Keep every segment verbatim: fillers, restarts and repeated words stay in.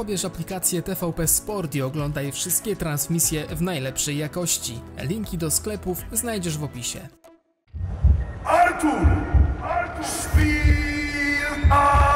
pobierz aplikację T V P Sport i oglądaj wszystkie transmisje w najlepszej jakości. Linki do sklepów znajdziesz w opisie. Artur! Artur! Spiel a...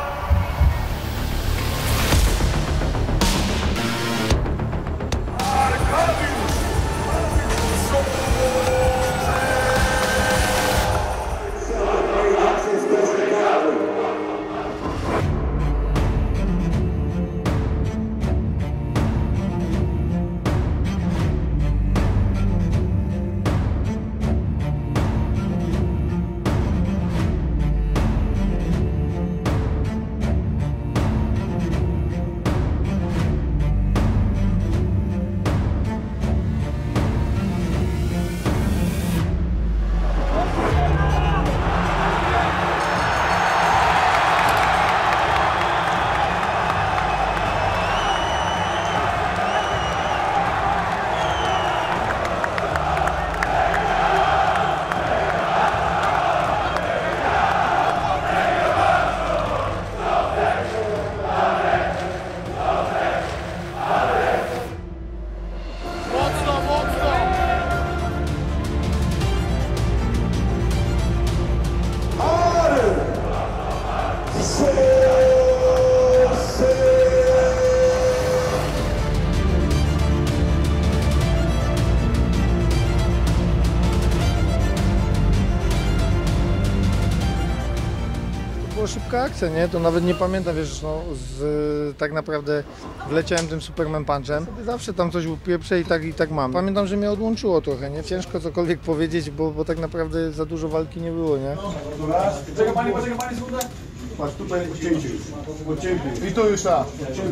Była szybka akcja, nie? To nawet nie pamiętam, wiesz, no, z, tak naprawdę wleciałem tym Superman Punchem. Zawsze tam coś upieprzę i tak, i tak mam. Pamiętam, że mnie odłączyło trochę, nie? Ciężko cokolwiek powiedzieć, bo, bo tak naprawdę za dużo walki nie było, nie? Poczekaj pani, poczekaj pani, sekundę. Patrz, tutaj odcięcie już. Odcięcie. I tu już raz.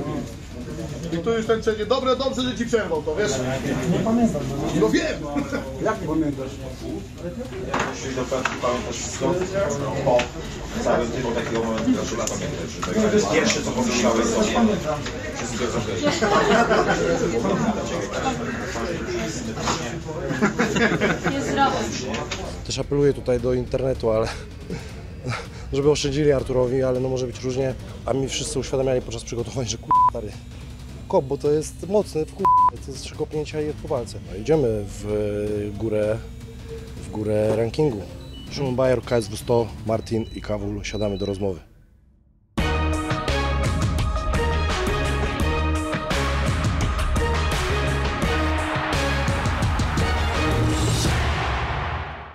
I tu już ten trzeci. Dobre, dobrze, że ci przerwał to, wiesz? Nie pamiętam. No wiem! Jak nie pamiętasz? Jeśli do pewnie pamiętasz wszystko po całym tym takiego momentu, że trzeba pamiętać, że to jest pierwsze, co pomyślałeś sobie. Wszystko jest okej. Też apeluję tutaj do internetu, ale żeby oszczędzili Arturowi, ale no może być różnie, a mi wszyscy uświadamiali podczas przygotowań, że kurwa stary, kop, bo to jest mocny, w kurwa, to jest trzy kopnięcia i po walce. No, idziemy w górę, w górę rankingu. Szymon Bajor, K S W sto, Martin i Kawul, siadamy do rozmowy.